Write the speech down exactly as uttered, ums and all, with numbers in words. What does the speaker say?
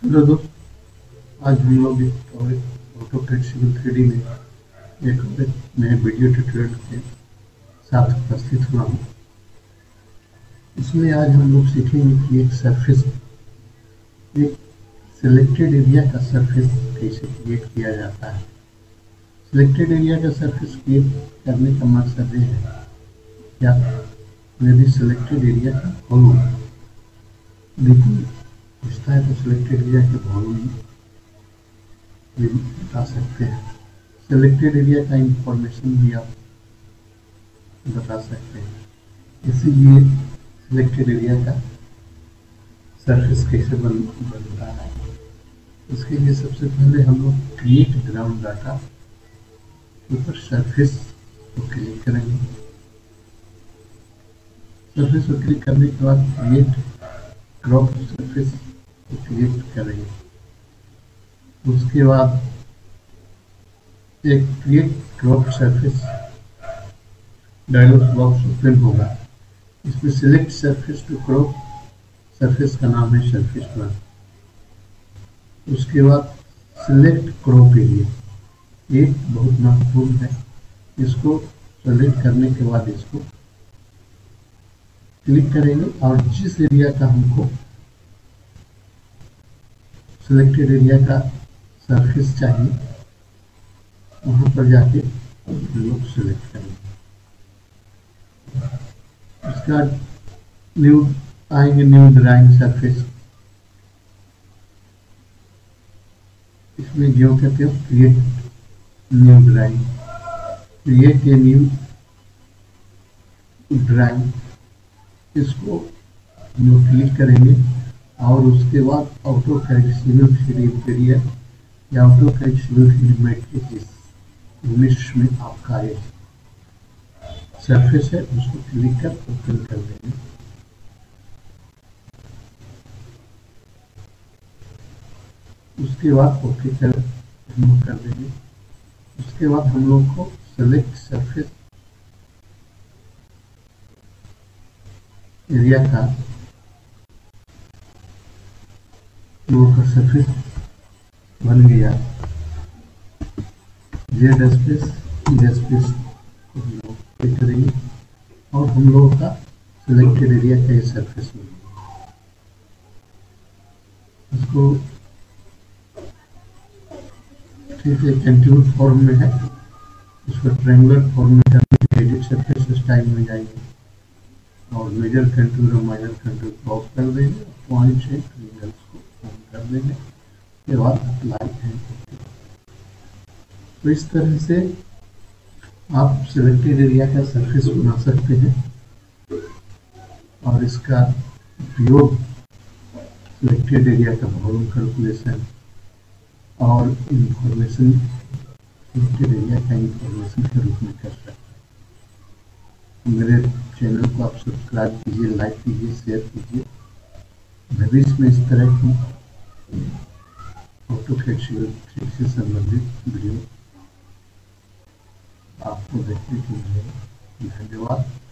Hello दोस्त, आज हम लोग एक और ऑटोकैड सिविल थ्री डी में एक और एक नए वीडियो ट्यूटोरियल के साथ उपस्थित हुआ हूँ। इसमें आज हम लोग सीखेंगे कि एक सरफेस एक सिलेक्टेड एरिया का सरफेस कैसे क्रिएट किया जाता है। सिलेक्टेड एरिया का सरफेस क्रिएट करने का मकसद ये है कि आप यदि सिलेक्टेड एरिया का वॉल्यूम पूछता है तो सिलेक्टेड एरिया के वॉल्यूम भी बता सकते हैं। सिलेक्टेड एरिया का इंफॉर्मेशन भी आप बता सकते हैं। इसीलिए सिलेक्टेड एरिया का सरफेस कैसे बन बनता है, उसके लिए सबसे पहले हम लोग क्रिएट ग्राउंड डाटा के ऊपर सरफेस को क्लिक करेंगे। सरफेस को क्लिक करने के बाद क्रिएट क्रॉप सरफेस को क्रिएट करेंगे। उसके बाद एक create crop surface dialog box open होगा। इसमें select surface to crop surface का नाम है सरफेस वन। उसके बाद सिलेक्ट क्रॉप एरिया, ये बहुत महत्वपूर्ण है। इसको सेलेक्ट करने के बाद इसको क्लिक करेंगे और जिस एरिया का हमको सिलेक्टेड एरिया का सरफेस चाहिए वहां पर जाके हम लोग सिलेक्ट करेंगे। उसके बाद न्यू आएंगे, न्यू ड्राइंग सरफेस। इसमें जो कहते हो create new drawing, create a new drawing, इसको हम लोग क्लिक करेंगे और उसके बाद AutoCAD civil three D area या AutoCAD civil three D matrix English में आपका एक सरफेस है, उसको क्लिक कर ओपन कर देंगे। उसके बाद ओके कर हम लोग कर देंगे। उसके बाद हम लोग को सेलेक्ट सरफेस एरिया का लोग का सरफेस बन गया। जेड स्पेस ई स्पेस को हम लोग क्लिक करेंगे और हम लोगों का सिलेक्टेड एरिया का ये सरफेस बन गया। इसको ठीक है, कंटिन्यू फॉर्म में है, इसको ट्रायंगुलर फॉर्म में करने के लिए एडिट सरफेस स्टाइल में जाएंगे और मेजर कंटूर और माइनर कंटूर क्रॉस कर देंगे। पॉइंट से ट्रायंगल्स को ऑन कर देंगे। उसके बाद अप्लाई एंड ओके। तो इस तरह से आप सिलेक्टेड एरिया का सरफेस बना सकते हैं और इसका उपयोग सिलेक्टेड एरिया का वॉल्यूम कैलकुलेशन और इंफॉर्मेशन सिलेक्टेड एरिया का इंफॉर्मेशन के रूप में कर सकते हैं। मेरे चैनल को आप सब्सक्राइब कीजिए, लाइक कीजिए, शेयर कीजिए। भविष्य में इस तरह की ऑटोकैड सिविल थ्री डी से संबंधित वीडियो आपको देखने के लिए धन्यवाद।